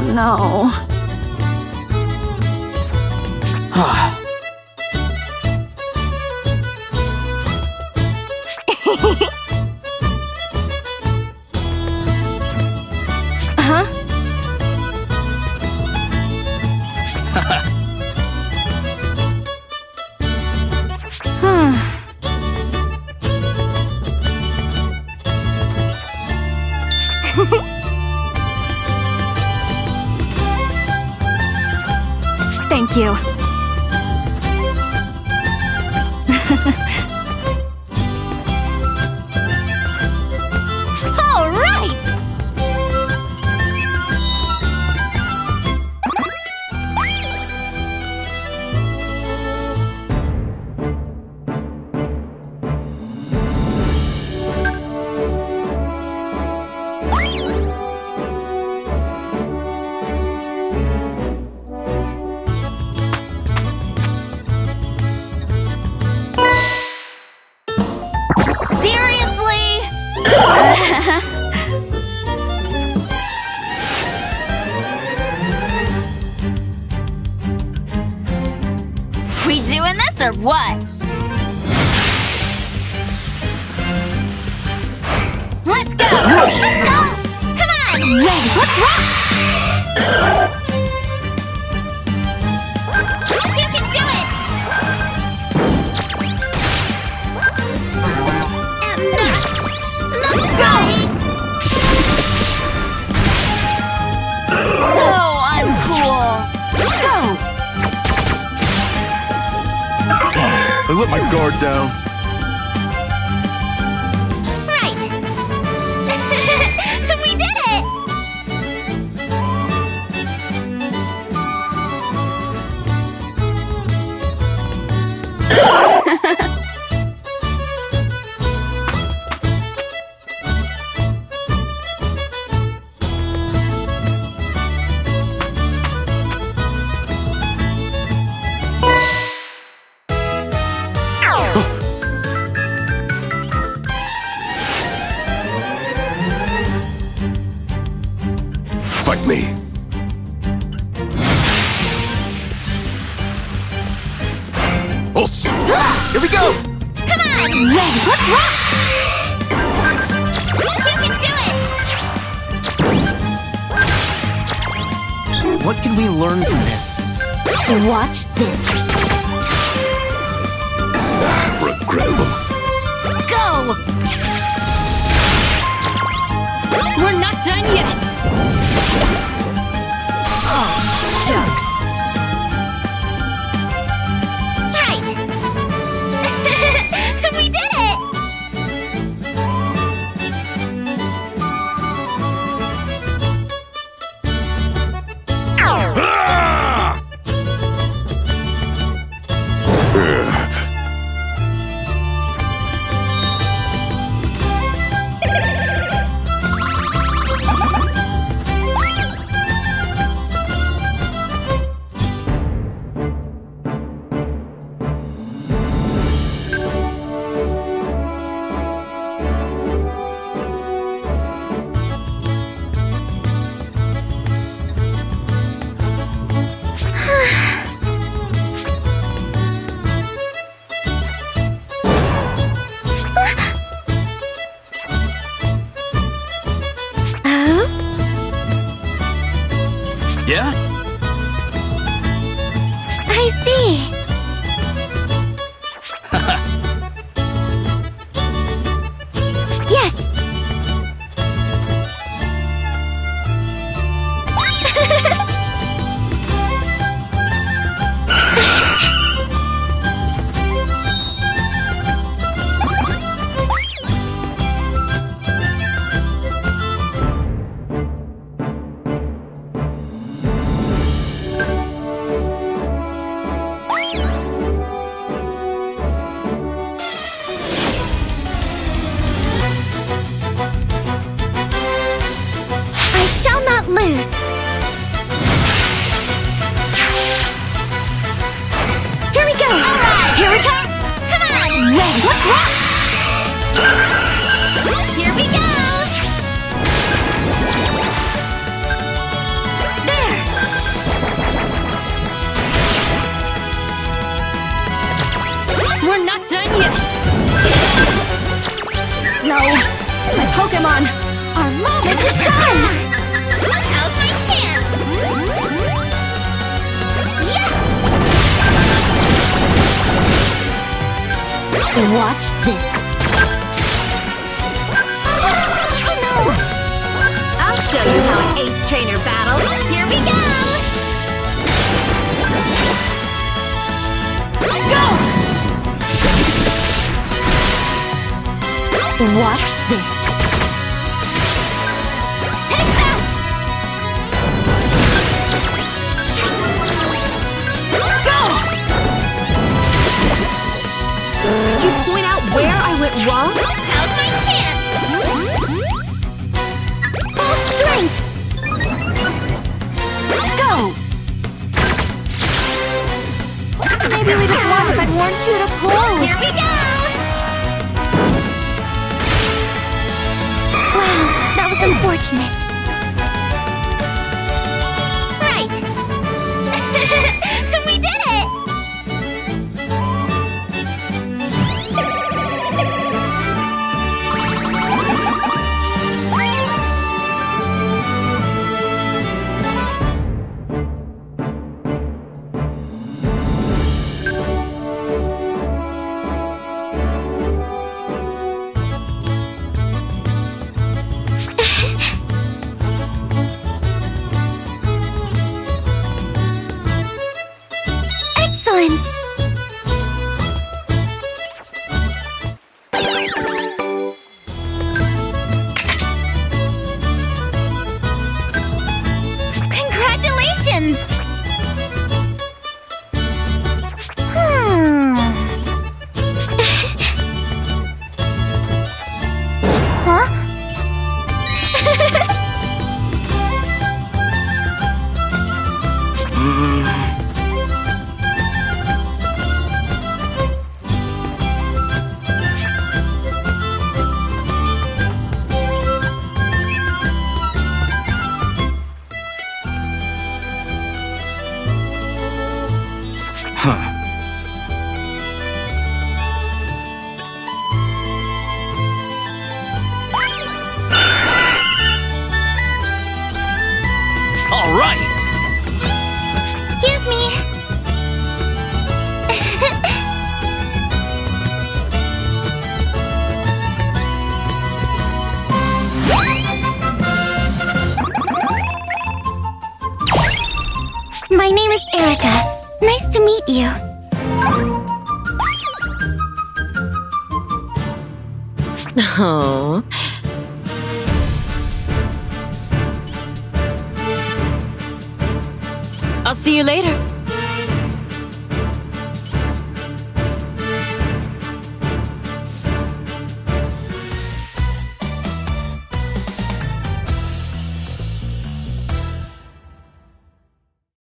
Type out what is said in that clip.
no. Huh? Thank you. All right! Seriously? We doing this or what? Let's go! Let's go! Come on! Ready! Let's rock! You can do it! Not right! So uncool! Go! I let my guard down. Right! We did it! Fight me. Here we go! Come on! Ready! Let's rock! You can do it! What can we learn from this? Watch this. Regrettable. Go! We're not done yet! Oh, shucks. Right! We did it! Watch this. Oh no! I'll show you how an ace trainer battles. Here we go! Go! Watch this. Take that! Go! Did you point out where I went wrong? How's my chance? Full strength! Go! Maybe we don't want if I warned you to close. Here we go! Wow, that was unfortunate. Right. We did it! Excellent! Congratulations! Huh? Huh. All right. Excuse me. My name is Erica. Nice to meet you. Oh. I'll see you later.